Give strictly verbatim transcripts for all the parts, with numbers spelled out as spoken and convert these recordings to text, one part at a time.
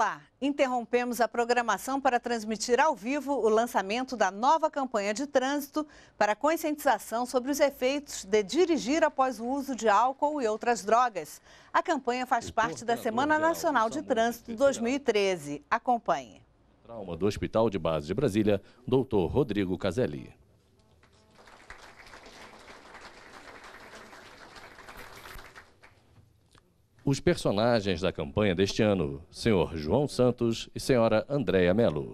Olá, interrompemos a programação para transmitir ao vivo o lançamento da nova campanha de trânsito para conscientização sobre os efeitos de dirigir após o uso de álcool e outras drogas. A campanha faz parte da Semana Nacional de Trânsito dois mil e treze. Acompanhe. Trauma do Hospital de Base de Brasília, doutor Rodrigo Caselli. Os personagens da campanha deste ano, senhor João Santos e senhora Andréia Melo.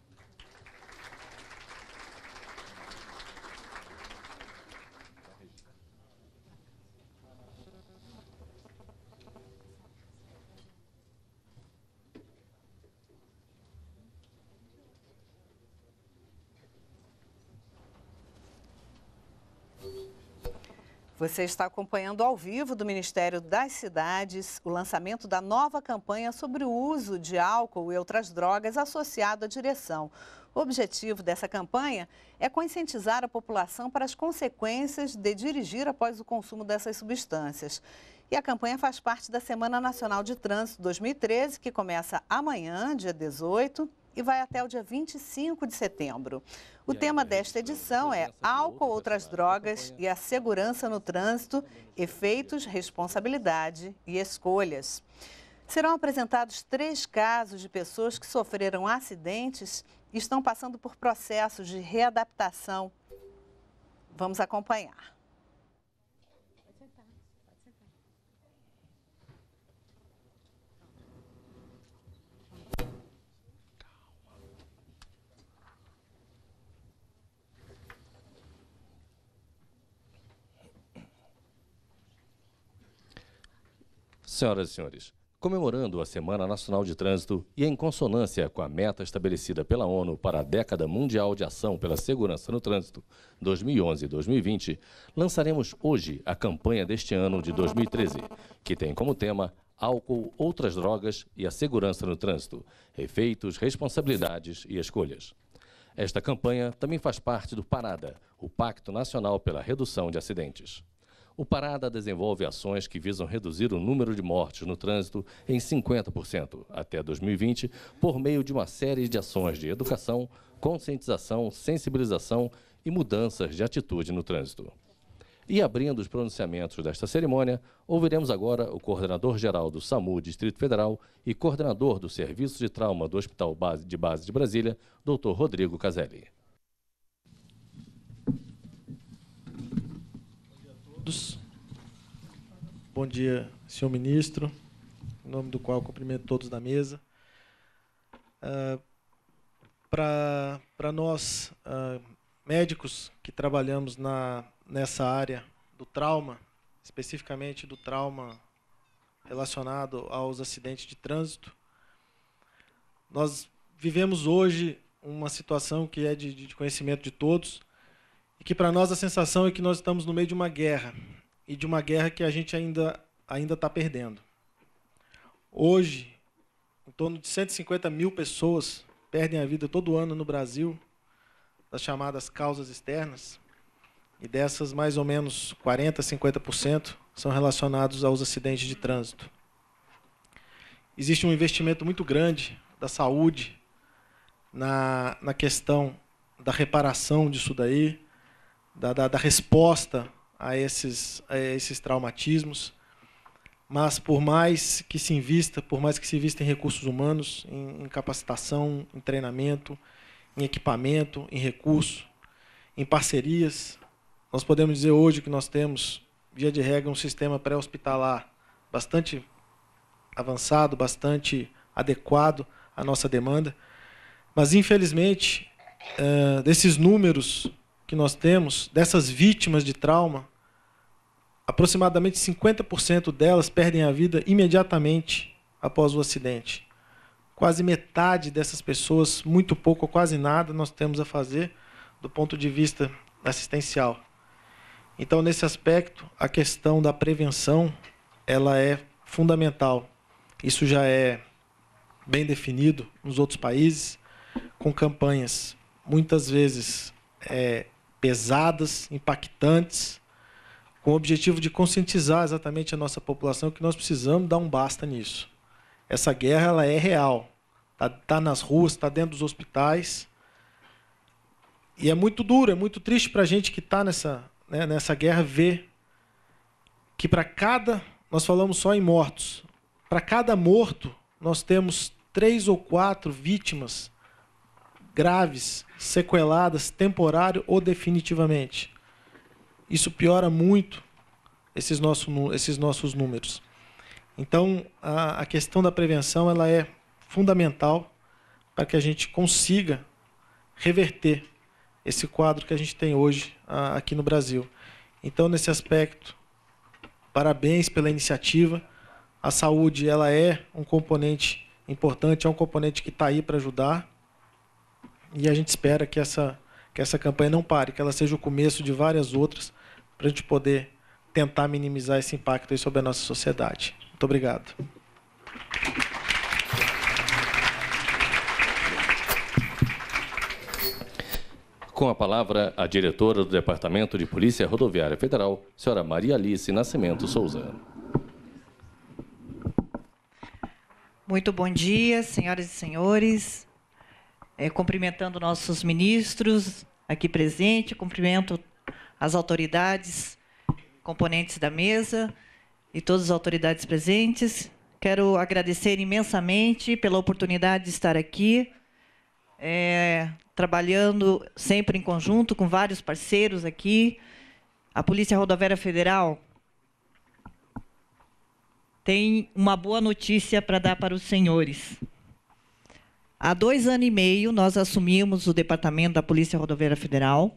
Você está acompanhando ao vivo do Ministério das Cidades o lançamento da nova campanha sobre o uso de álcool e outras drogas associado à direção. O objetivo dessa campanha é conscientizar a população para as consequências de dirigir após o consumo dessas substâncias. E a campanha faz parte da Semana Nacional de Trânsito dois mil e treze, que começa amanhã, dia dezoito, e vai até o dia vinte e cinco de setembro. O tema desta edição é álcool, outras drogas e a segurança no trânsito, efeitos, responsabilidade e escolhas. Serão apresentados três casos de pessoas que sofreram acidentes e estão passando por processos de readaptação. Vamos acompanhar. Senhoras e senhores, comemorando a Semana Nacional de Trânsito e em consonância com a meta estabelecida pela ONU para a Década Mundial de Ação pela Segurança no Trânsito, dois mil e onze a dois mil e vinte, lançaremos hoje a campanha deste ano de dois mil e treze, que tem como tema álcool, outras drogas e a segurança no trânsito, efeitos, responsabilidades e escolhas. Esta campanha também faz parte do Parada, o Pacto Nacional pela Redução de Acidentes. O Parada desenvolve ações que visam reduzir o número de mortes no trânsito em cinquenta por cento até dois mil e vinte, por meio de uma série de ações de educação, conscientização, sensibilização e mudanças de atitude no trânsito. E abrindo os pronunciamentos desta cerimônia, ouviremos agora o coordenador-geral do SAMU Distrito Federal e coordenador do Serviço de Trauma do Hospital de Base de Brasília, doutor Rodrigo Caselli. Bom dia, senhor ministro, em nome do qual cumprimento todos da mesa. Uh, Para nós, uh, médicos que trabalhamos na, nessa área do trauma, especificamente do trauma relacionado aos acidentes de trânsito, nós vivemos hoje uma situação que é de, de conhecimento de todos, e que para nós a sensação é que nós estamos no meio de uma guerra, e de uma guerra que a gente ainda ainda está perdendo. Hoje, em torno de cento e cinquenta mil pessoas perdem a vida todo ano no Brasil, das chamadas causas externas, e dessas mais ou menos quarenta, cinquenta por cento são relacionados aos acidentes de trânsito. Existe um investimento muito grande da saúde na, na questão da reparação disso daí, Da, da, da resposta a esses, a esses traumatismos, mas por mais que se invista, por mais que se invista em recursos humanos, em, em capacitação, em treinamento, em equipamento, em recurso, em parcerias, nós podemos dizer hoje que nós temos, via de regra, um sistema pré-hospitalar bastante avançado, bastante adequado à nossa demanda, mas, infelizmente, uh, desses números que nós temos, dessas vítimas de trauma, aproximadamente cinquenta por cento delas perdem a vida imediatamente após o acidente. Quase metade dessas pessoas, muito pouco ou quase nada, nós temos a fazer do ponto de vista assistencial. Então, nesse aspecto, a questão da prevenção ela é fundamental. Isso já é bem definido nos outros países, com campanhas muitas vezes é, pesadas, impactantes, com o objetivo de conscientizar exatamente a nossa população que nós precisamos dar um basta nisso. Essa guerra ela é real, está tá nas ruas, está dentro dos hospitais. E é muito duro, é muito triste para a gente que está nessa, né, nessa guerra ver que para cada, nós falamos só em mortos, para cada morto nós temos três ou quatro vítimas graves, sequeladas, temporário ou definitivamente. Isso piora muito esses, nosso, esses nossos números. Então, a, a questão da prevenção ela é fundamental para que a gente consiga reverter esse quadro que a gente tem hoje a, aqui no Brasil. Então, nesse aspecto, parabéns pela iniciativa. A saúde ela é um componente importante, é um componente que está aí para ajudar. E a gente espera que essa, que essa campanha não pare, que ela seja o começo de várias outras, para a gente poder tentar minimizar esse impacto aí sobre a nossa sociedade. Muito obrigado. Com a palavra, a diretora do Departamento de Polícia Rodoviária Federal, senhora Maria Alice Nascimento Souza. Muito bom dia, senhoras e senhores. É, cumprimentando nossos ministros aqui presentes, cumprimento as autoridades, componentes da mesa e todas as autoridades presentes. Quero agradecer imensamente pela oportunidade de estar aqui, é, trabalhando sempre em conjunto com vários parceiros aqui. A Polícia Rodoviária Federal tem uma boa notícia para dar para os senhores. Há dois anos e meio, nós assumimos o Departamento da Polícia Rodoviária Federal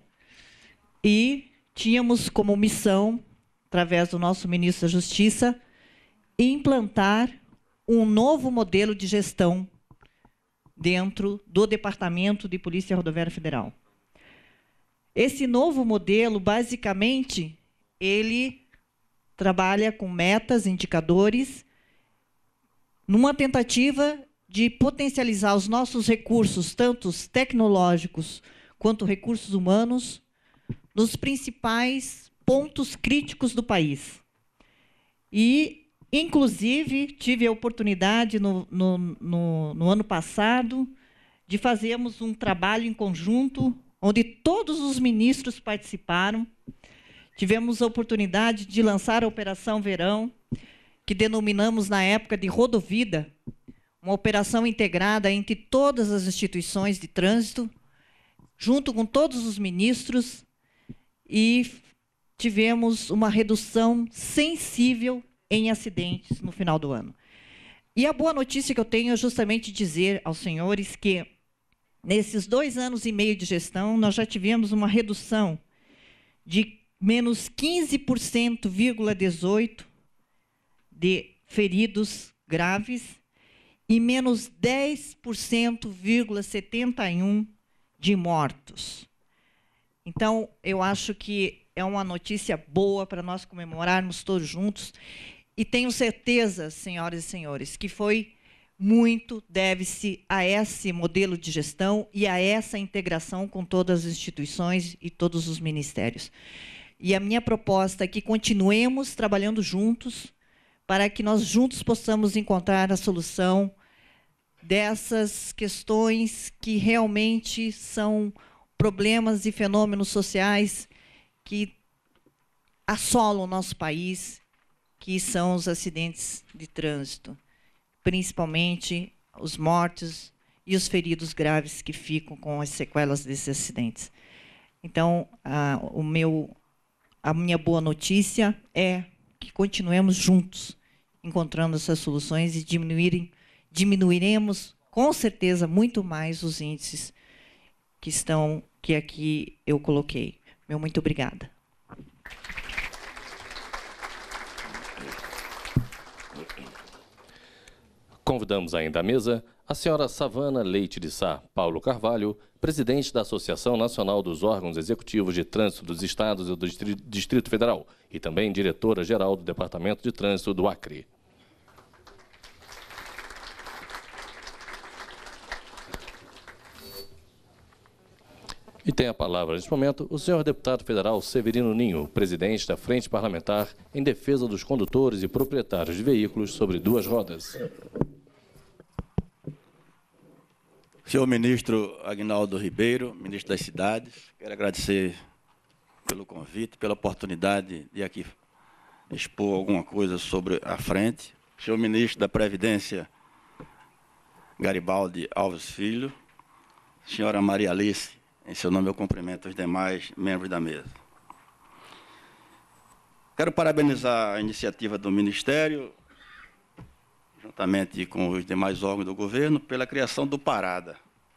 e tínhamos como missão, através do nosso ministro da Justiça, implantar um novo modelo de gestão dentro do Departamento de Polícia Rodoviária Federal. Esse novo modelo, basicamente, ele trabalha com metas, indicadores, numa tentativa de potencializar os nossos recursos, tanto tecnológicos quanto recursos humanos, nos principais pontos críticos do país. E, inclusive, tive a oportunidade, no, no, no, no ano passado, de fazermos um trabalho em conjunto, onde todos os ministros participaram. Tivemos a oportunidade de lançar a Operação Verão, que denominamos, na época, de Rodovida, uma operação integrada entre todas as instituições de trânsito, junto com todos os ministros, e tivemos uma redução sensível em acidentes no final do ano. E a boa notícia que eu tenho é justamente dizer aos senhores que, nesses dois anos e meio de gestão, nós já tivemos uma redução de menos quinze por cento, dezoito por cento de feridos graves e menos dez por cento, setenta e um por cento de mortos. Então, eu acho que é uma notícia boa para nós comemorarmos todos juntos. E tenho certeza, senhoras e senhores, que foi muito, deve-se a esse modelo de gestão e a essa integração com todas as instituições e todos os ministérios. E a minha proposta é que continuemos trabalhando juntos para que nós juntos possamos encontrar a solução dessas questões que realmente são problemas e fenômenos sociais que assolam o nosso país, que são os acidentes de trânsito, principalmente os mortos e os feridos graves que ficam com as sequelas desses acidentes. Então, a, o meu, a minha boa notícia é que continuemos juntos, encontrando essas soluções e diminuírem, diminuiremos, com certeza, muito mais os índices que estão, que aqui eu coloquei. Meu muito obrigada. Convidamos ainda à mesa a senhora Savana Leite de Sá Paulo Carvalho, presidente da Associação Nacional dos Órgãos Executivos de Trânsito dos Estados e do Distrito Federal, e também diretora-geral do Departamento de Trânsito do Acre. E tem a palavra, neste momento, o senhor deputado federal Severino Ninho, presidente da Frente Parlamentar em defesa dos condutores e proprietários de veículos sobre duas rodas. Senhor ministro Aguinaldo Ribeiro, ministro das Cidades, quero agradecer pelo convite, pela oportunidade de aqui expor alguma coisa sobre a frente. Senhor ministro da Previdência, Garibaldi Alves Filho, senhora Maria Alice, em seu nome eu cumprimento os demais membros da mesa. Quero parabenizar a iniciativa do Ministério, juntamente com os demais órgãos do governo, pela criação do Parada,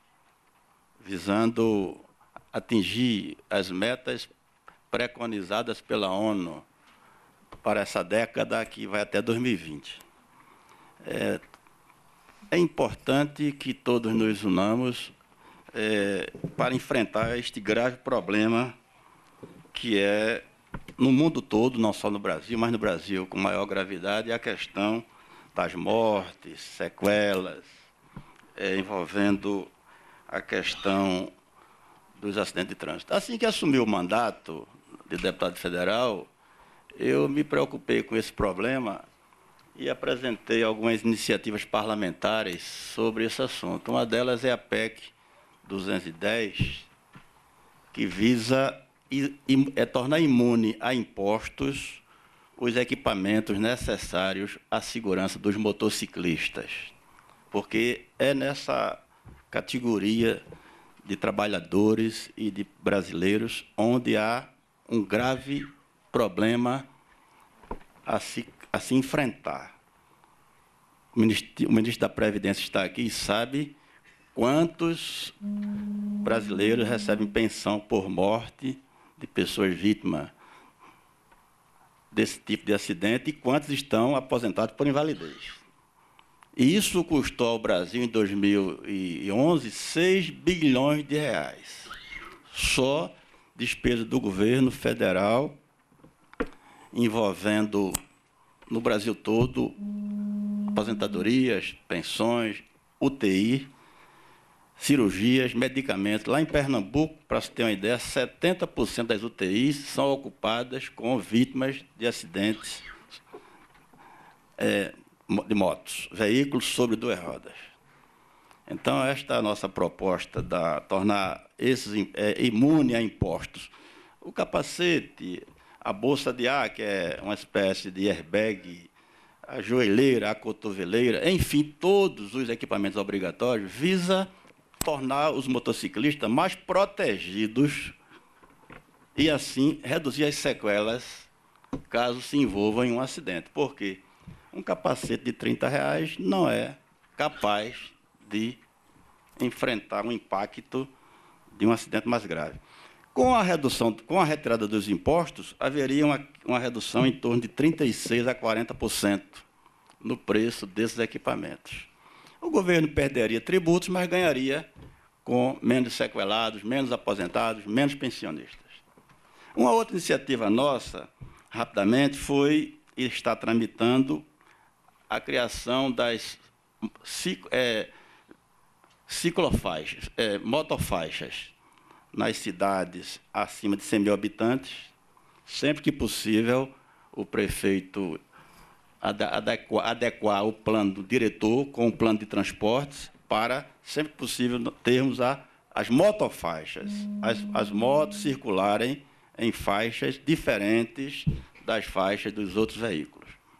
visando atingir as metas preconizadas pela ONU para essa década que vai até dois mil e vinte. É, é importante que todos nos unamos é, para enfrentar este grave problema que é, no mundo todo, não só no Brasil, mas no Brasil com maior gravidade, a questão das mortes, sequelas, é, envolvendo a questão dos acidentes de trânsito. Assim que assumi o mandato de deputado federal, eu me preocupei com esse problema e apresentei algumas iniciativas parlamentares sobre esse assunto. Uma delas é a P E C duzentos e dez, que visa é tornar imune a impostos os equipamentos necessários à segurança dos motociclistas, porque é nessa categoria de trabalhadores e de brasileiros onde há um grave problema a se, a se enfrentar. O ministro, o ministro da Previdência está aqui e sabe quantos brasileiros recebem pensão por morte de pessoas vítimas desse tipo de acidente e quantos estão aposentados por invalidez. E isso custou ao Brasil, em dois mil e onze, seis bilhões de reais. Só despesa do governo federal, envolvendo, no Brasil todo, aposentadorias, pensões, U T I, cirurgias, medicamentos. Lá em Pernambuco, para se ter uma ideia, setenta por cento das U T Is são ocupadas com vítimas de acidentes é, de motos, veículos sobre duas rodas. Então, esta é a nossa proposta, de tornar esses é, imune a impostos. O capacete, a bolsa de ar, que é uma espécie de airbag, a joelheira, a cotoveleira, enfim, todos os equipamentos obrigatórios, visa tornar os motociclistas mais protegidos e, assim, reduzir as sequelas caso se envolvam em um acidente. Por quê? Um capacete de trinta reais não é capaz de enfrentar um impacto de um acidente mais grave. Com a redução, com a retirada dos impostos, haveria uma, uma redução em torno de trinta e seis a quarenta por cento no preço desses equipamentos. O governo perderia tributos, mas ganharia com menos sequelados, menos aposentados, menos pensionistas. Uma outra iniciativa nossa, rapidamente, foi e está tramitando a criação das é, ciclofaixas, é, motofaixas, nas cidades acima de cem mil habitantes. Sempre que possível, o prefeito adequar, adequar o plano do diretor com o plano de transportes para, sempre que possível, termos a, as motofaixas, as, as motos circularem em faixas diferentes das faixas dos outros veículos.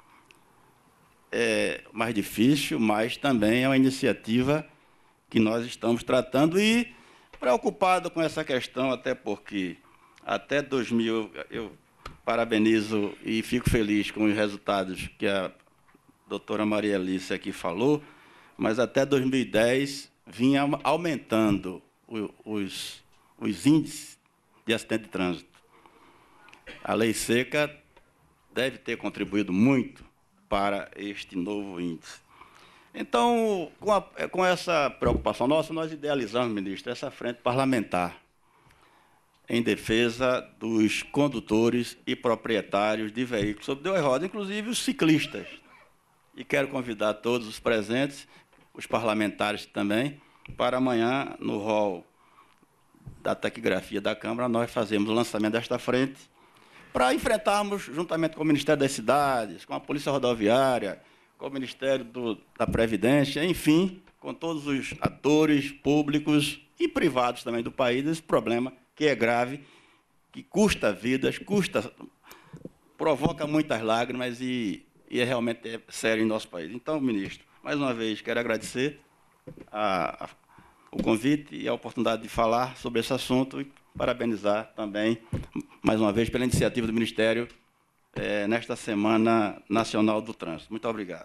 É mais difícil, mas também é uma iniciativa que nós estamos tratando e preocupado com essa questão, até porque até dois mil, eu parabenizo e fico feliz com os resultados que a doutora Maria Alice aqui falou, mas até dois mil e dez vinha aumentando os, os índices de acidente de trânsito. A lei seca deve ter contribuído muito para este novo índice. Então, com, a, com essa preocupação nossa, nós idealizamos, ministro, essa frente parlamentar em defesa dos condutores e proprietários de veículos sobre duas rodas, inclusive os ciclistas. E quero convidar todos os presentes, os parlamentares também, para amanhã, no hall da taquigrafia da Câmara, nós fazemos o lançamento desta frente para enfrentarmos, juntamente com o Ministério das Cidades, com a Polícia Rodoviária, com o Ministério do, da Previdência, enfim, com todos os atores públicos e privados também do país, esse problema que é grave, que custa vidas, custa, provoca muitas lágrimas e, e é realmente é sério em nosso país. Então, ministro, mais uma vez, quero agradecer a, a, o convite e a oportunidade de falar sobre esse assunto e parabenizar também, mais uma vez, pela iniciativa do Ministério é, nesta Semana Nacional do Trânsito. Muito obrigado.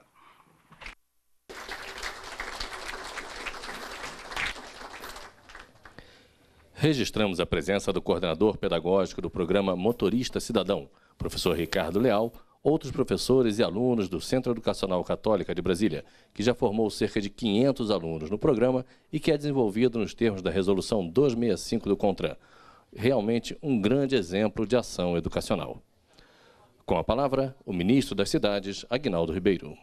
Registramos a presença do coordenador pedagógico do programa Motorista Cidadão, professor Ricardo Leal, outros professores e alunos do Centro Educacional Católica de Brasília, que já formou cerca de quinhentos alunos no programa e que é desenvolvido nos termos da Resolução duzentos e sessenta e cinco do CONTRAN. Realmente um grande exemplo de ação educacional. Com a palavra, o ministro das Cidades, Aguinaldo Ribeiro.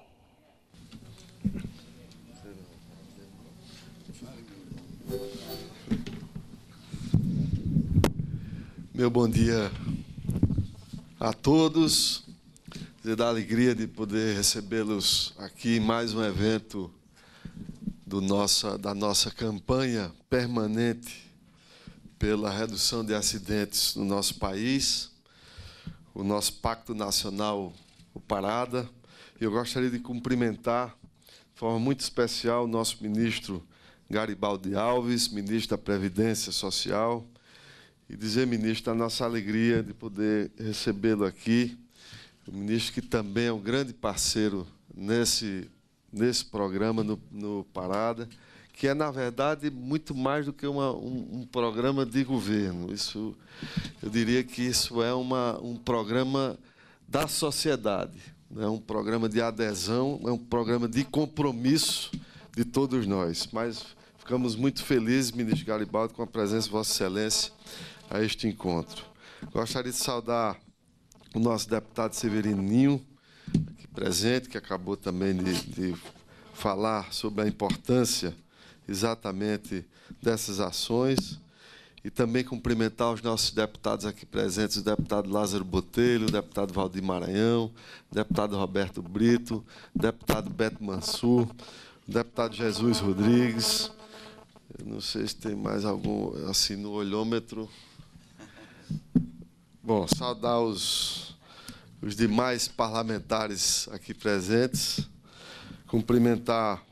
Meu bom dia a todos. Dizer da alegria de poder recebê-los aqui em mais um evento do nossa, da nossa campanha permanente pela redução de acidentes no nosso país, o nosso Pacto Nacional, o Parada. Eu gostaria de cumprimentar, de forma muito especial, o nosso ministro Garibaldi Alves, ministro da Previdência Social, e dizer, ministro, a nossa alegria de poder recebê-lo aqui, o ministro que também é um grande parceiro nesse, nesse programa, no, no Parada, que é, na verdade, muito mais do que uma, um, um programa de governo. Isso, eu diria que isso é uma, um programa da sociedade, é um programa de adesão, é um programa de compromisso de todos nós. Mas ficamos muito felizes, ministro Garibaldi, com a presença de Vossa Excelência a este encontro. Gostaria de saudar o nosso deputado Severininho, aqui presente, que acabou também de, de falar sobre a importância exatamente dessas ações, e também cumprimentar os nossos deputados aqui presentes, o deputado Lázaro Botelho, o deputado Valdir Maranhão, o deputado Roberto Brito, o deputado Beto Mansur, o deputado Jesus Rodrigues. Eu não sei se tem mais algum, assim, no olhômetro. Bom, saudar os, os demais parlamentares aqui presentes, cumprimentar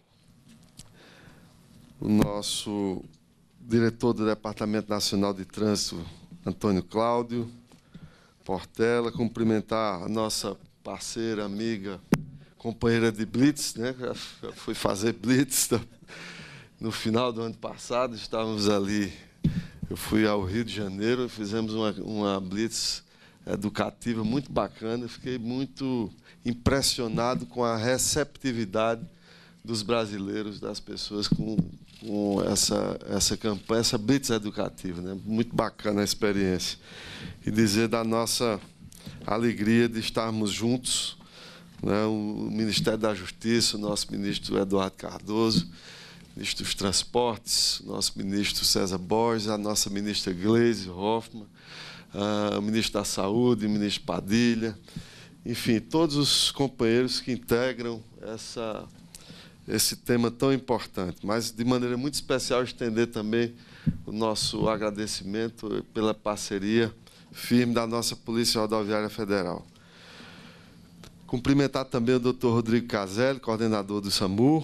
o nosso diretor do Departamento Nacional de Trânsito, Antônio Cláudio Portela, cumprimentar a nossa parceira, amiga, companheira de Blitz, né? Já fui fazer Blitz no final do ano passado, estávamos ali. Eu fui ao Rio de Janeiro, fizemos uma, uma blitz educativa muito bacana. Fiquei muito impressionado com a receptividade dos brasileiros, das pessoas com, com essa, essa campanha, essa blitz educativa, né? Muito bacana a experiência. E dizer da nossa alegria de estarmos juntos, né? O Ministério da Justiça, o nosso ministro Eduardo Cardoso, ministro dos Transportes, nosso ministro César Borges, a nossa ministra Gleisi Hoffmann, uh, o ministro da Saúde, o ministro Padilha, enfim, todos os companheiros que integram essa, esse tema tão importante. Mas, de maneira muito especial, estender também o nosso agradecimento pela parceria firme da nossa Polícia Rodoviária Federal. Cumprimentar também o doutor Rodrigo Caselli, coordenador do SAMU.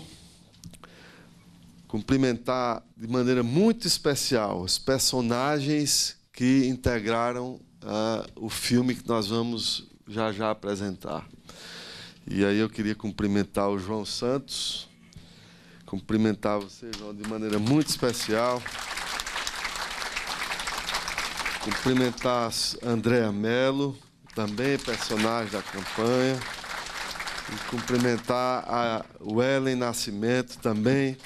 Cumprimentar de maneira muito especial os personagens que integraram uh, o filme que nós vamos já já apresentar. E aí eu queria cumprimentar o João Santos, cumprimentar você, João, de maneira muito especial. Cumprimentar a Andréa Mello, também personagem da campanha. E cumprimentar a Wellen Nascimento, também,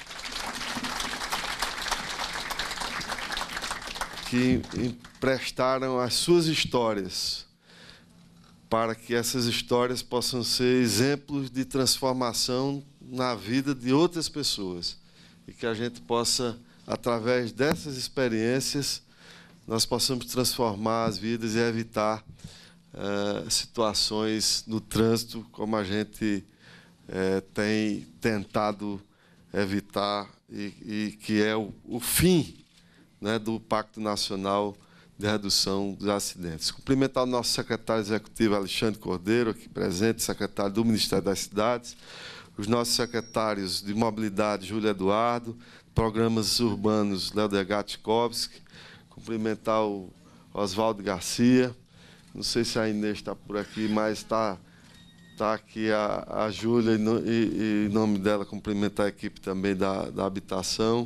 que emprestaram as suas histórias para que essas histórias possam ser exemplos de transformação na vida de outras pessoas e que a gente possa, através dessas experiências, nós possamos transformar as vidas e evitar uh, situações no trânsito como a gente é, tem tentado evitar e, e que é o, o fim, né, do Pacto Nacional de Redução dos Acidentes. Cumprimentar o nosso secretário executivo, Alexandre Cordeiro, aqui presente, secretário do Ministério das Cidades, os nossos secretários de Mobilidade, Júlio Eduardo, Programas Urbanos, Léo Degatchkovski, cumprimentar o Oswaldo Garcia, não sei se a Inês está por aqui, mas está tá aqui a, a Júlia, e, e, em nome dela, cumprimentar a equipe também da, da habitação.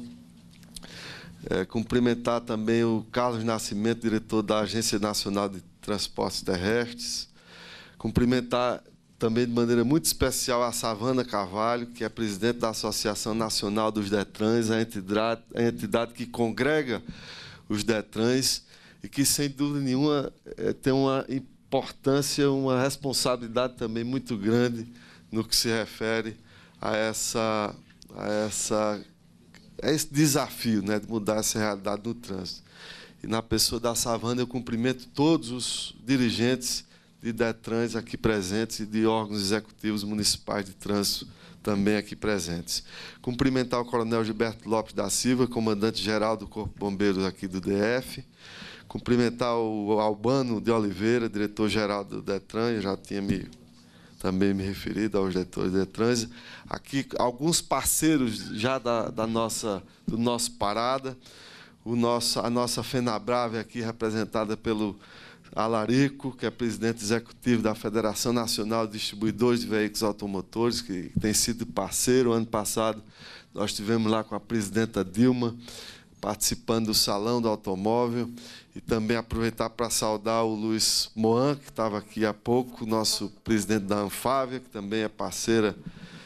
É, cumprimentar também o Carlos Nascimento, diretor da Agência Nacional de Transportes Terrestres. Cumprimentar também de maneira muito especial a Savana Carvalho, que é presidente da Associação Nacional dos Detrans, a entidade, a entidade que congrega os Detrans e que, sem dúvida nenhuma, é, tem uma importância, uma responsabilidade também muito grande no que se refere a essa... A essa É esse desafio, né, de mudar essa realidade no trânsito. E, na pessoa da Savana, eu cumprimento todos os dirigentes de Detrans aqui presentes e de órgãos executivos municipais de trânsito também aqui presentes. Cumprimentar o coronel Gilberto Lopes da Silva, comandante-geral do Corpo de Bombeiros aqui do D F. Cumprimentar o Albano de Oliveira, diretor-geral do Detran, eu já tinha me... também me referido aos diretores de Detran. Aqui, alguns parceiros já da, da nossa, do nosso Parada, o nosso, a nossa FENABRAVE, aqui representada pelo Alarico, que é presidente executivo da Federação Nacional de Distribuidores de Veículos Automotores, que tem sido parceiro. Ano passado, nós estivemos lá com a presidenta Dilma, participando do Salão do Automóvel, e também aproveitar para saudar o Luiz Moan, que estava aqui há pouco, nosso presidente da Anfávia, que também é parceira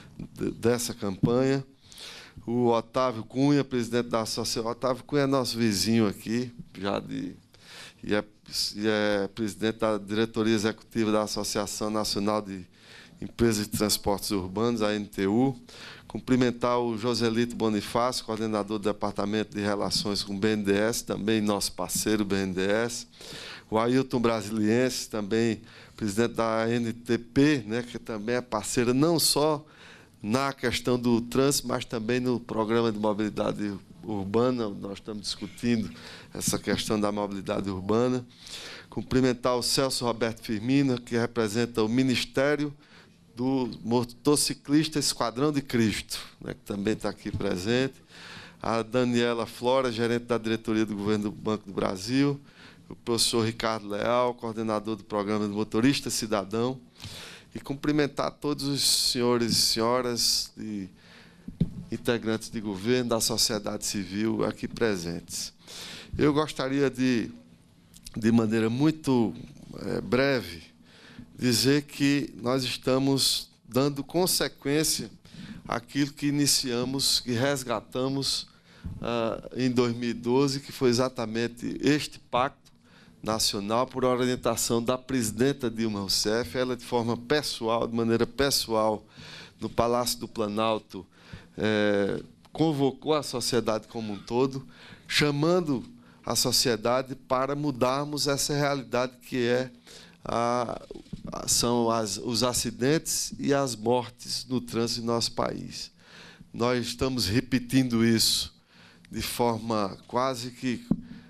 dessa campanha, o Otávio Cunha, presidente da Associação. O Otávio Cunha é nosso vizinho aqui, já de, e, é, e é presidente da diretoria executiva da Associação Nacional de Empresas de Transportes Urbanos, a N T U. Cumprimentar o Joselito Bonifácio, coordenador do Departamento de Relações com o B N D E S, também nosso parceiro B N D E S. O Ailton Brasiliense, também presidente da N T P, né, que também é parceira não só na questão do trânsito, mas também no programa de mobilidade urbana. Nós estamos discutindo essa questão da mobilidade urbana. Cumprimentar o Celso Roberto Firmino, que representa o Ministério do Motociclista Esquadrão de Cristo, né, que também está aqui presente. A Daniela Flora, gerente da diretoria do Governo do Banco do Brasil. O professor Ricardo Leal, coordenador do programa do Motorista Cidadão. E cumprimentar todos os senhores e senhoras e integrantes de governo, da sociedade civil aqui presentes. Eu gostaria de, de maneira muito é, breve, dizer que nós estamos dando consequência àquilo que iniciamos, que resgatamos ah, em dois mil e doze, que foi exatamente este pacto nacional, por orientação da presidenta Dilma Rousseff. Ela, de forma pessoal, de maneira pessoal, no Palácio do Planalto, eh, convocou a sociedade como um todo, chamando a sociedade para mudarmos essa realidade que é a, são as, os acidentes e as mortes no trânsito em nosso país. Nós estamos repetindo isso de forma quase que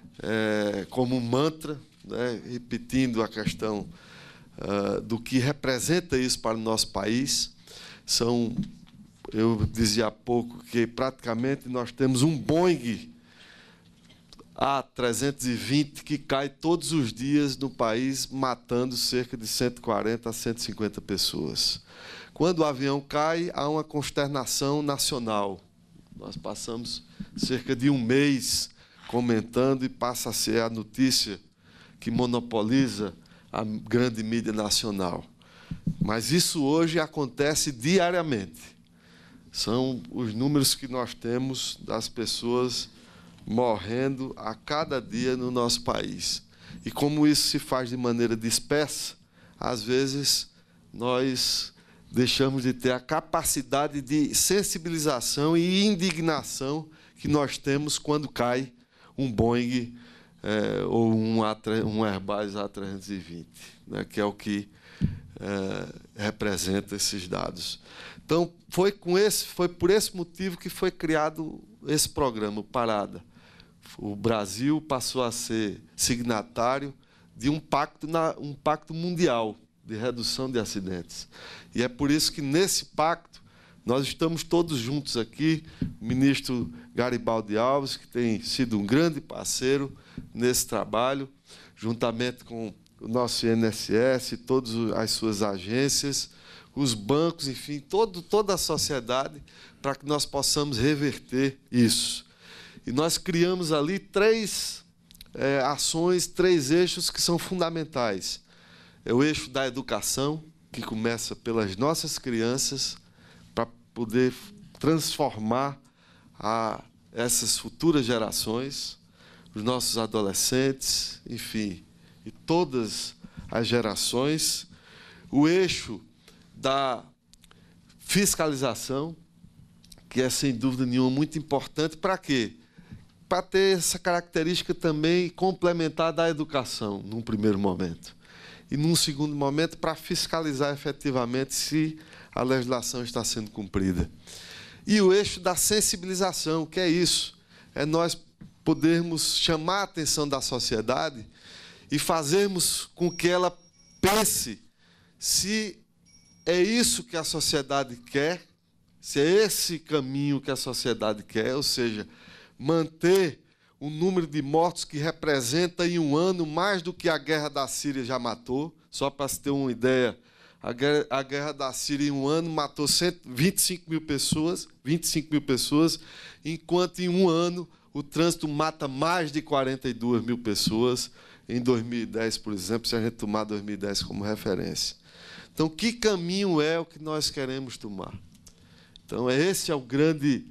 é, como um mantra, né, repetindo a questão uh, do que representa isso para o nosso país. São, eu dizia há pouco que praticamente nós temos um Boeing A trezentos e vinte que cai todos os dias no país, matando cerca de cento e quarenta a cento e cinquenta pessoas. Quando o avião cai, há uma consternação nacional. Nós passamos cerca de um mês comentando e passa a ser a notícia que monopoliza a grande mídia nacional. Mas isso hoje acontece diariamente. São os números que nós temos das pessoas morrendo a cada dia no nosso país. E como isso se faz de maneira dispersa, às vezes nós deixamos de ter a capacidade de sensibilização e indignação que nós temos quando cai um Boeing é, ou um, um Airbus A trezentos e vinte, né, que é o que é, representa esses dados. Então, foi, com esse, foi por esse motivo que foi criado esse programa, o Parada. O Brasil passou a ser signatário de um pacto, na, um pacto mundial de redução de acidentes. E é por isso que, nesse pacto, nós estamos todos juntos aqui, o ministro Garibaldi Alves, que tem sido um grande parceiro nesse trabalho, juntamente com o nosso I N S S, todas as suas agências, os bancos, enfim, todo, toda a sociedade, para que nós possamos reverter isso. E nós criamos ali três é, ações, três eixos que são fundamentais. É o eixo da educação, que começa pelas nossas crianças, para poder transformar a, essas futuras gerações, os nossos adolescentes, enfim, e todas as gerações. O eixo da fiscalização, que é, sem dúvida nenhuma, muito importante. Para quê? Para ter essa característica também complementar da educação, num primeiro momento. E, num segundo momento, para fiscalizar efetivamente se a legislação está sendo cumprida. E o eixo da sensibilização, que é isso, é nós podermos chamar a atenção da sociedade e fazermos com que ela pense se é isso que a sociedade quer, se é esse caminho que a sociedade quer, ou seja, manter o número de mortos que representa em um ano mais do que a guerra da Síria já matou. Só para se ter uma ideia, a guerra, a guerra da Síria em um ano matou vinte e cinco mil pessoas, vinte e cinco mil pessoas, enquanto em um ano o trânsito mata mais de quarenta e duas mil pessoas. Em dois mil e dez, por exemplo, se a gente tomar dois mil e dez como referência. Então, que caminho é o que nós queremos tomar? Então, esse é o grande,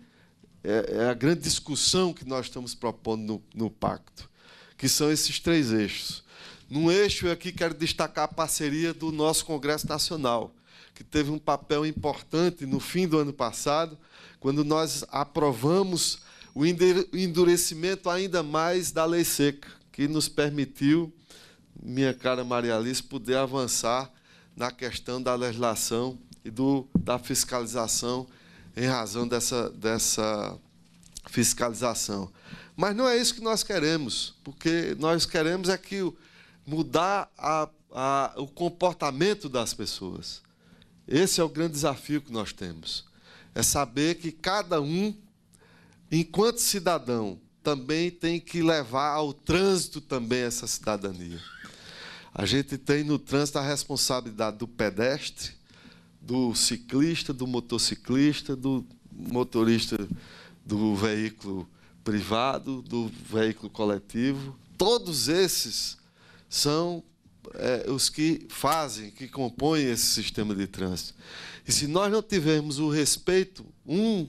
é, é a grande discussão que nós estamos propondo no, no pacto, que são esses três eixos. Num eixo, eu aqui quero destacar a parceria do nosso Congresso Nacional, que teve um papel importante no fim do ano passado, quando nós aprovamos o endurecimento ainda mais da lei seca, que nos permitiu, minha cara Maria Alice, poder avançar na questão da legislação e do, da fiscalização em razão dessa, dessa fiscalização. Mas não é isso que nós queremos, porque nós queremos é que mudar a, a, o comportamento das pessoas. Esse é o grande desafio que nós temos. É saber que cada um, enquanto cidadão, também tem que levar ao trânsito também essa cidadania. A gente tem no trânsito a responsabilidade do pedestre, do ciclista, do motociclista, do motorista do veículo privado, do veículo coletivo. Todos esses são é, os que fazem, que compõem esse sistema de trânsito. E se nós não tivermos o respeito um,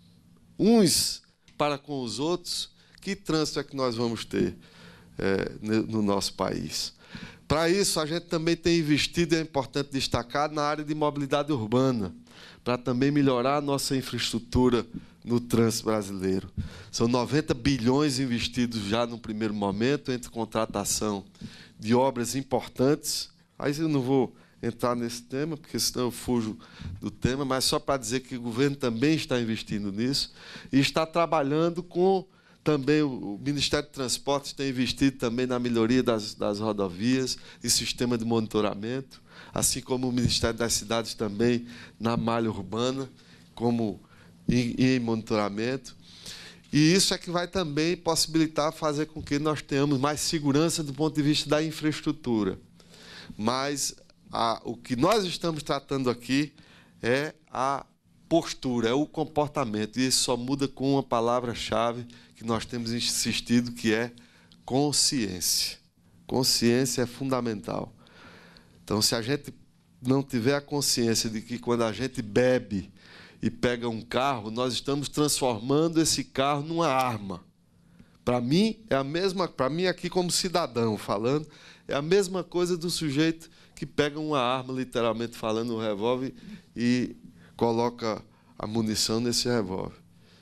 uns para com os outros, que trânsito é que nós vamos ter é, no nosso país? Para isso, a gente também tem investido, é importante destacar, na área de mobilidade urbana, para também melhorar a nossa infraestrutura no trânsito brasileiro. São noventa bilhões investidos já no primeiro momento, entre contratação de obras importantes. Aí eu não vou entrar nesse tema, porque senão eu fujo do tema, mas só para dizer que o governo também está investindo nisso e está trabalhando com... Também o Ministério de Transportes tem investido também na melhoria das, das rodovias e sistema de monitoramento, assim como o Ministério das Cidades também na malha urbana, como em, em monitoramento. E isso é que vai também possibilitar fazer com que nós tenhamos mais segurança do ponto de vista da infraestrutura. Mas a, o que nós estamos tratando aqui é a postura, é o comportamento. E isso só muda com uma palavra-chave que nós temos insistido, que é consciência. Consciência é fundamental. Então, se a gente não tiver a consciência de que quando a gente bebe e pega um carro, nós estamos transformando esse carro numa arma. Para mim, é a mesma, para mim aqui como cidadão falando, é a mesma coisa do sujeito que pega uma arma, literalmente falando, um revólver, e coloca a munição nesse revólver.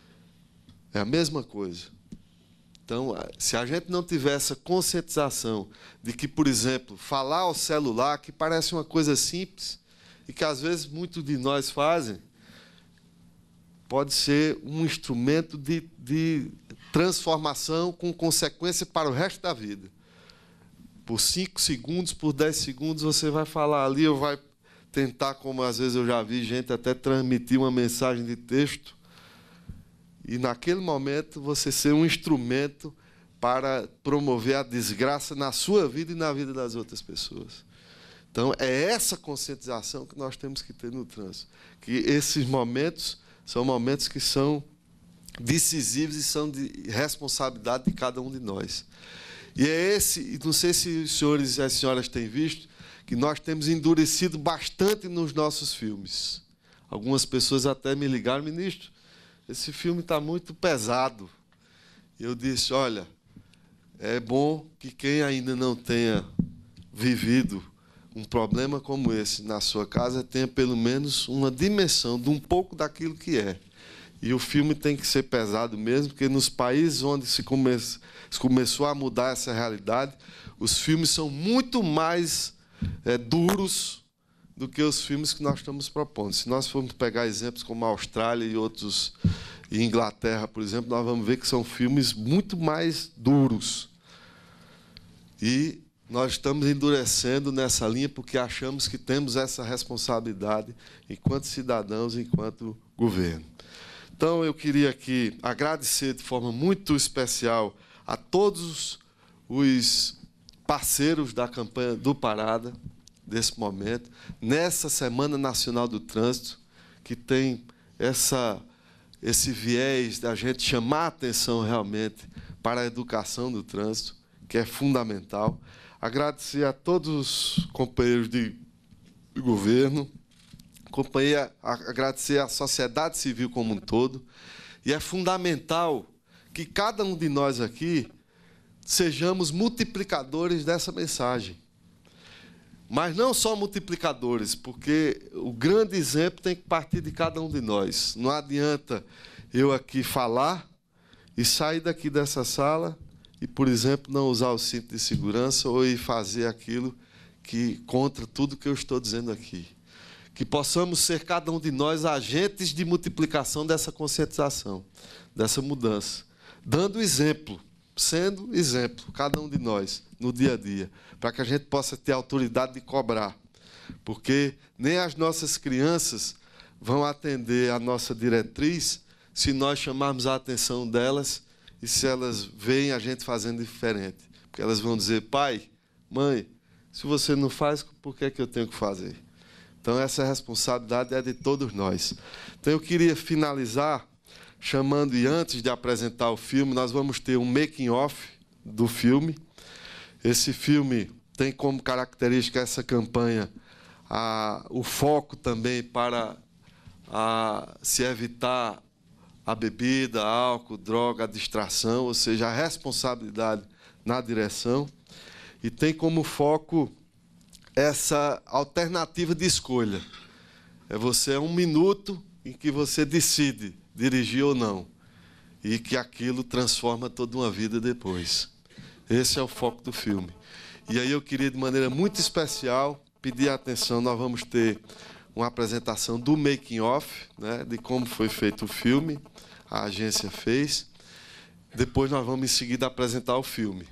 É a mesma coisa. Então, se a gente não tiver essa conscientização de que, por exemplo, falar ao celular, que parece uma coisa simples, e que às vezes muitos de nós fazem, pode ser um instrumento de, de transformação com consequência para o resto da vida. Por cinco segundos, por dez segundos, você vai falar ali, ou vai tentar, como às vezes eu já vi gente até transmitir uma mensagem de texto, e naquele momento você ser um instrumento para promover a desgraça na sua vida e na vida das outras pessoas. Então, é essa conscientização que nós temos que ter no trânsito. Que esses momentos são momentos que são decisivos e são de responsabilidade de cada um de nós. E é esse, não sei se os senhores e as senhoras têm visto, que nós temos endurecido bastante nos nossos filmes. Algumas pessoas até me ligaram, ministro, esse filme está muito pesado. E eu disse, olha, é bom que quem ainda não tenha vivido um problema como esse na sua casa tenha pelo menos uma dimensão de um pouco daquilo que é. E o filme tem que ser pesado mesmo, porque nos países onde se, come se começou a mudar essa realidade, os filmes são muito mais é, duros do que os filmes que nós estamos propondo. Se nós formos pegar exemplos como a Austrália e outros, e Inglaterra, por exemplo, nós vamos ver que são filmes muito mais duros. E nós estamos endurecendo nessa linha porque achamos que temos essa responsabilidade enquanto cidadãos, enquanto governo. Então, eu queria aqui agradecer de forma muito especial a todos os parceiros da campanha do Parada, desse momento, nessa Semana Nacional do Trânsito, que tem essa, esse viés da gente chamar a atenção realmente para a educação do trânsito, que é fundamental. Agradecer a todos os companheiros de, de governo, companhia, agradecer à sociedade civil como um todo, e é fundamental que cada um de nós aqui sejamos multiplicadores dessa mensagem. Mas não só multiplicadores, porque o grande exemplo tem que partir de cada um de nós. Não adianta eu aqui falar e sair daqui dessa sala e, por exemplo, não usar o cinto de segurança ou ir fazer aquilo que contra tudo que eu estou dizendo aqui. Que possamos ser, cada um de nós, agentes de multiplicação dessa conscientização, dessa mudança, dando exemplo, sendo exemplo, cada um de nós, no dia a dia, para que a gente possa ter autoridade de cobrar. Porque nem as nossas crianças vão atender a nossa diretriz se nós chamarmos a atenção delas e se elas veem a gente fazendo diferente. Porque elas vão dizer, pai, mãe, se você não faz, por que é que eu tenho que fazer? Então, essa responsabilidade é de todos nós. Então, eu queria finalizar chamando, e antes de apresentar o filme, nós vamos ter um making-off do filme. Esse filme tem como característica essa campanha a, o foco também para a, se evitar a bebida, álcool, droga, a distração, ou seja, a responsabilidade na direção. E tem como foco essa alternativa de escolha. É você é um minuto em que você decide dirigir ou não, e que aquilo transforma toda uma vida depois. Esse é o foco do filme. E aí eu queria, de maneira muito especial, pedir a atenção. Nós vamos ter uma apresentação do making-off, né, de como foi feito o filme, a agência fez. Depois nós vamos, em seguida, apresentar o filme,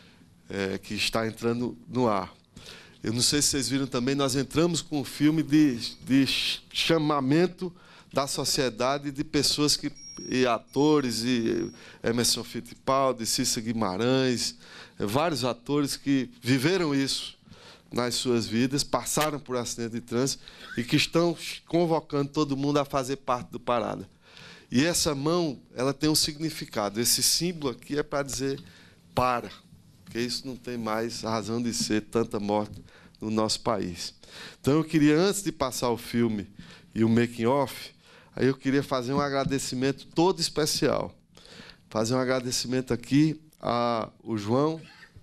é, que está entrando no ar. Eu não sei se vocês viram também, nós entramos com um filme de, de chamamento da sociedade, de pessoas que, e atores, e Emerson Fittipaldi, Cícero Guimarães, vários atores que viveram isso nas suas vidas, passaram por acidente de trânsito e que estão convocando todo mundo a fazer parte do Parada. E essa mão, ela tem um significado. Esse símbolo aqui é para dizer para, porque isso não tem mais razão de ser tanta morte no nosso país. Então, eu queria, antes de passar o filme e o making-off, aí eu queria fazer um agradecimento todo especial. Fazer um agradecimento aqui ao João,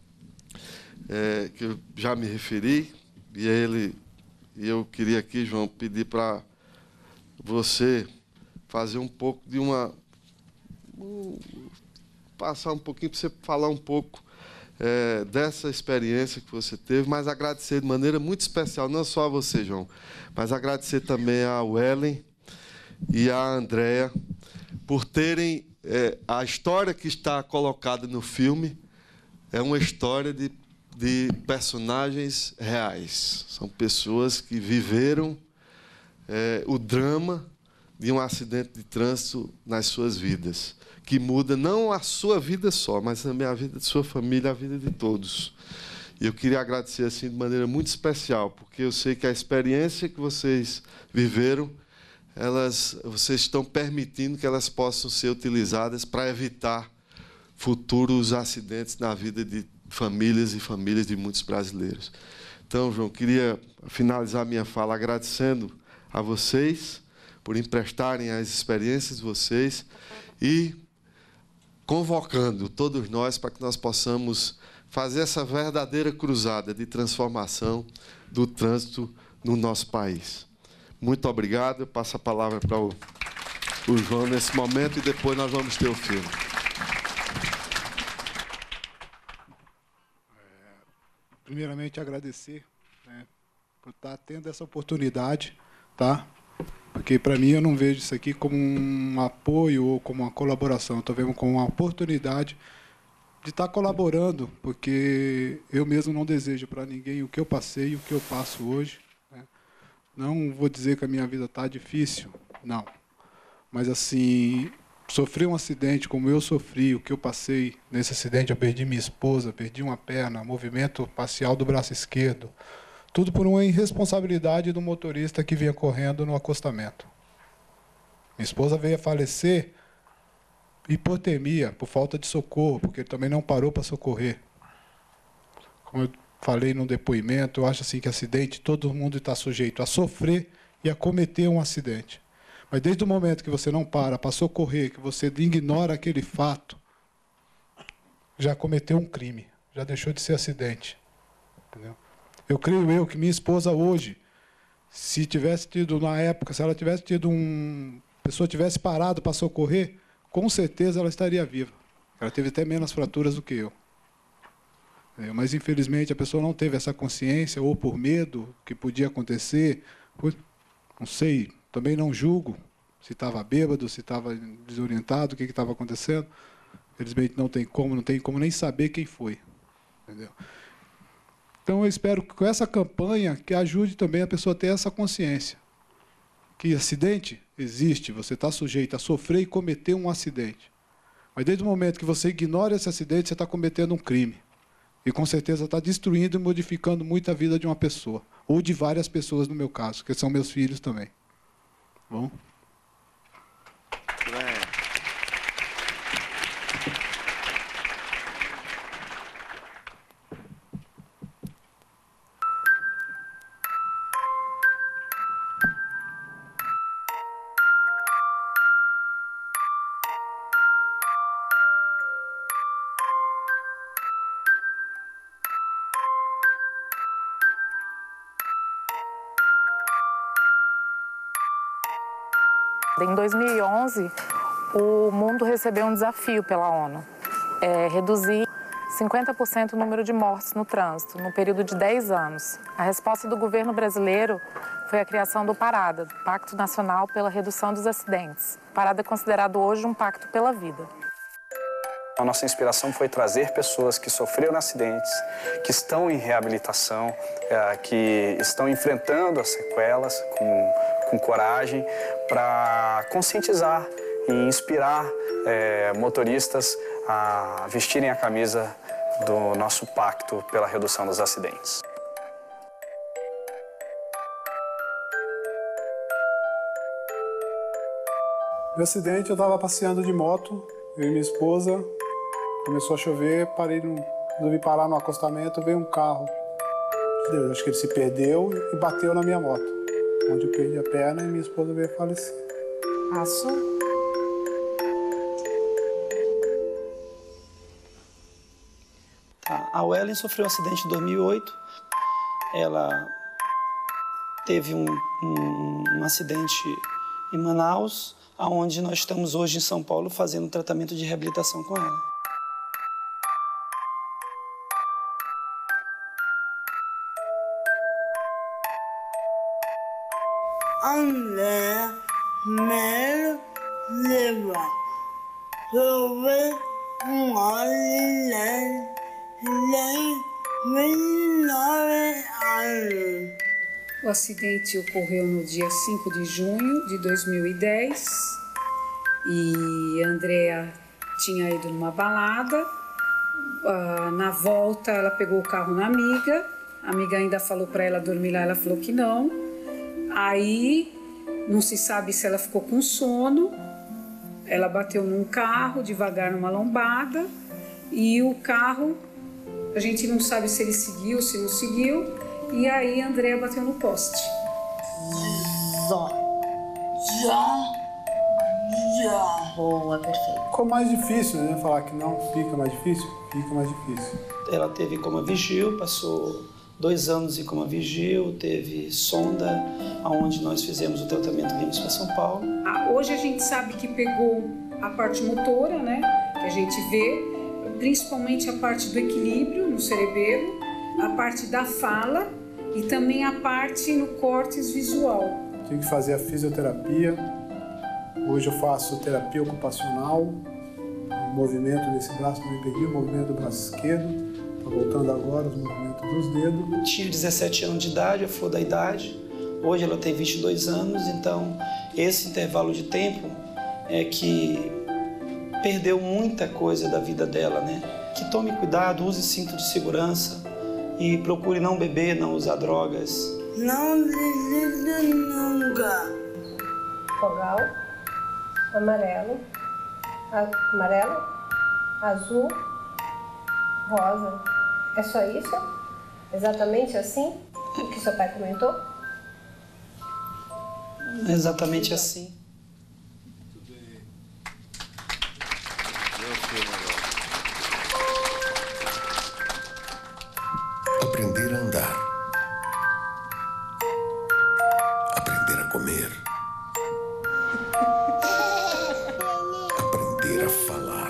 é, que eu já me referi, e ele, e eu queria aqui, João, pedir para você fazer um pouco de uma... Um, passar um pouquinho, para você falar um pouco é, dessa experiência que você teve, mas agradecer de maneira muito especial, não só a você, João, mas agradecer também a Wellen e a Andréa, por terem... É, a história que está colocada no filme é uma história de, de personagens reais. São pessoas que viveram é, o drama de um acidente de trânsito nas suas vidas, que muda não a sua vida só, mas também a vida de sua família, a vida de todos. E eu queria agradecer assim de maneira muito especial, porque eu sei que a experiência que vocês viveram, elas, vocês estão permitindo que elas possam ser utilizadas para evitar futuros acidentes na vida de famílias e famílias de muitos brasileiros. Então, João, queria finalizar minha fala agradecendo a vocês por emprestarem as experiências de vocês e convocando todos nós para que nós possamos fazer essa verdadeira cruzada de transformação do trânsito no nosso país. Muito obrigado. Eu passo a palavra para o, o João nesse momento e depois nós vamos ter o filme. É, primeiramente, agradecer, né, por estar tendo essa oportunidade, tá? Porque, para mim, eu não vejo isso aqui como um apoio ou como uma colaboração. Estou vendo como uma oportunidade de estar colaborando, porque eu mesmo não desejo para ninguém o que eu passei e o que eu passo hoje. Né? Não vou dizer que a minha vida está difícil, não. Mas, assim, sofrer um acidente como eu sofri, o que eu passei nesse acidente, eu perdi minha esposa, perdi uma perna, movimento parcial do braço esquerdo, tudo por uma irresponsabilidade do motorista que vinha correndo no acostamento. Minha esposa veio a falecer hipotermia, por falta de socorro, porque ele também não parou para socorrer. Como eu falei no depoimento, eu acho assim que acidente, todo mundo está sujeito a sofrer e a cometer um acidente. Mas desde o momento que você não para para socorrer, que você ignora aquele fato, já cometeu um crime, já deixou de ser acidente. Entendeu? Eu creio eu que minha esposa hoje, se tivesse tido, na época, se ela tivesse tido um... a pessoa tivesse parado para socorrer, com certeza ela estaria viva. Ela teve até menos fraturas do que eu. É, mas, infelizmente, a pessoa não teve essa consciência, ou por medo que podia acontecer. Por, não sei, também não julgo se estava bêbado, se estava desorientado, o que estava acontecendo. Infelizmente, não tem como, não tem como nem saber quem foi. Entendeu? Então, eu espero que com essa campanha que ajude também a pessoa a ter essa consciência. Que acidente existe, você está sujeito a sofrer e cometer um acidente. Mas desde o momento que você ignora esse acidente, você está cometendo um crime. E com certeza está destruindo e modificando muito a vida de uma pessoa. Ou de várias pessoas, no meu caso, que são meus filhos também. Bom? Em dois mil e onze, o mundo recebeu um desafio pela ONU, é reduzir cinquenta por cento o número de mortes no trânsito, no período de dez anos. A resposta do governo brasileiro foi a criação do PARADA, Pacto Nacional pela Redução dos Acidentes. O PARADA é considerado hoje um pacto pela vida. A nossa inspiração foi trazer pessoas que sofreram acidentes, que estão em reabilitação, que estão enfrentando as sequelas com, com coragem, para conscientizar e inspirar é, motoristas a vestirem a camisa do nosso pacto pela redução dos acidentes. No acidente, eu estava passeando de moto, eu e minha esposa. Começou a chover, parei no, resolvi parar no acostamento, veio um carro. Deus, acho que ele se perdeu e bateu na minha moto, onde eu perdi a perna e minha esposa veio a falecer. Passo. Tá. A Wellen sofreu um acidente em dois mil e oito. Ela teve um, um, um acidente em Manaus, onde nós estamos hoje em São Paulo fazendo um tratamento de reabilitação com ela. André Melo leva sobre um homem de vinte e nove anos. O acidente ocorreu no dia cinco de junho de dois mil e dez e a Andrea tinha ido numa balada. Na volta, ela pegou o carro na amiga. A amiga ainda falou para ela dormir lá, ela falou que não. Aí, não se sabe se ela ficou com sono. Ela bateu num carro, devagar numa lombada. E o carro, a gente não sabe se ele seguiu, se não seguiu. E aí, a Andrea bateu no poste. Já. Já. Já. Boa, perfeito. Ficou mais difícil, né? Falar que não fica mais difícil, fica mais difícil. Ela teve coma vigil, passou dois anos em coma vigil, teve sonda, onde nós fizemos o tratamento, viemos para São Paulo. Ah, hoje a gente sabe que pegou a parte motora, né? Que a gente vê, principalmente a parte do equilíbrio no cerebelo, a parte da fala e também a parte no córtex visual. Tive que fazer a fisioterapia. Hoje eu faço terapia ocupacional. O movimento desse braço não me perdi, o movimento do braço esquerdo. Está voltando agora os movimentos dos dedos. Tinha dezessete anos de idade, a flor da idade. Hoje ela tem vinte e dois anos, então esse intervalo de tempo é que perdeu muita coisa da vida dela, né? Que tome cuidado, use cinto de segurança e procure não beber, não usar drogas. Não desista nunca. Fogal, amarelo, a- amarelo, azul, rosa. É só isso? Exatamente assim? O que seu pai comentou? Exatamente assim. Aprender a andar. Aprender a comer. Aprender a falar.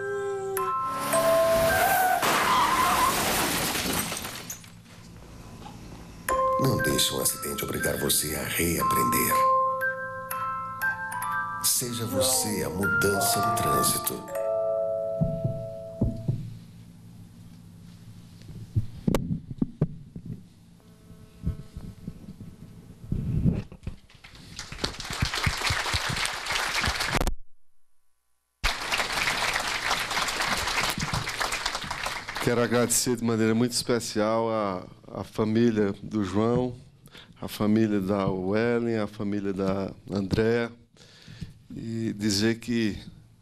Não deixe um acidente obrigar você a reaprender. Seja você a mudança do trânsito. Quero agradecer de maneira muito especial a, a família do João, a família da Wellen, a família da Andréa, e dizer que,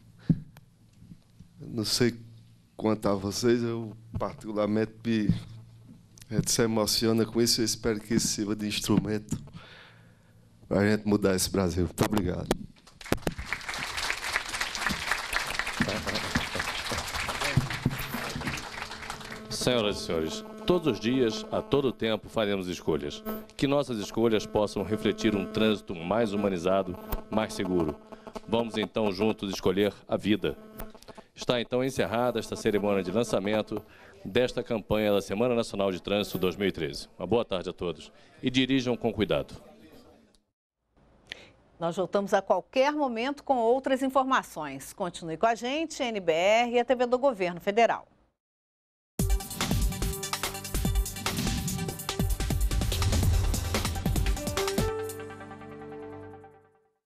não sei quanto a vocês, eu particularmente me, a gente se emociona com isso, eu espero que isso sirva de instrumento para a gente mudar esse Brasil. Muito obrigado. Senhoras e senhores, todos os dias, a todo tempo, faremos escolhas. Que nossas escolhas possam refletir um trânsito mais humanizado, mais seguro. Vamos então juntos escolher a vida. Está então encerrada esta cerimônia de lançamento desta campanha da Semana Nacional de Trânsito dois mil e treze. Uma boa tarde a todos e dirijam com cuidado. Nós voltamos a qualquer momento com outras informações. Continue com a gente, N B R e a T V do Governo Federal.